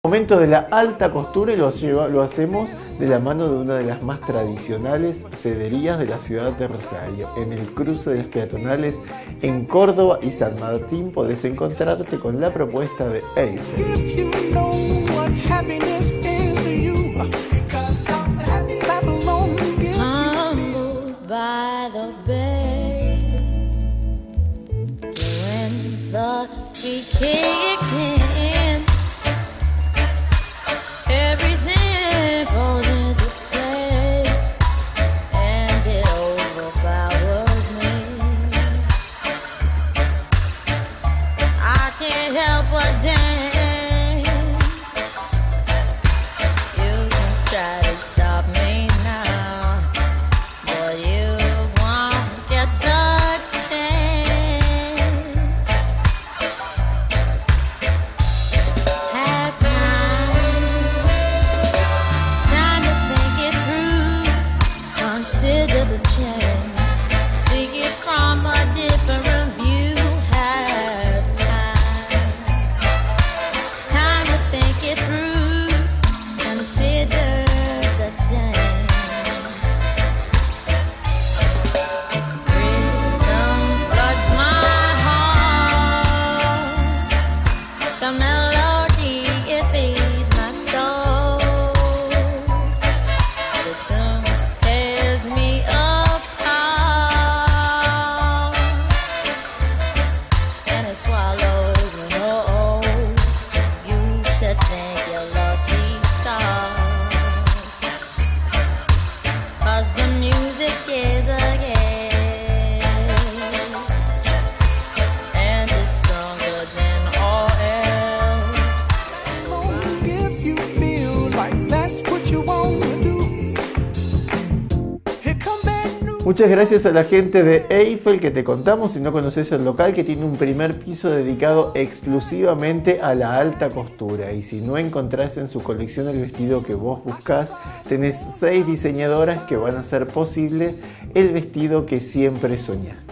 Momento de la alta costura y lo hacemos de la mano de una de las más tradicionales sederías de la ciudad de Rosario. En el cruce de las peatonales en Córdoba y San Martín podés encontrarte con la propuesta de Eiffel. Muchas gracias a la gente de Eiffel que te contamos, si no conoces el local, que tiene un primer piso dedicado exclusivamente a la alta costura. Y si no encontrás en su colección el vestido que vos buscás, tenés 6 diseñadoras que van a hacer posible el vestido que siempre soñaste.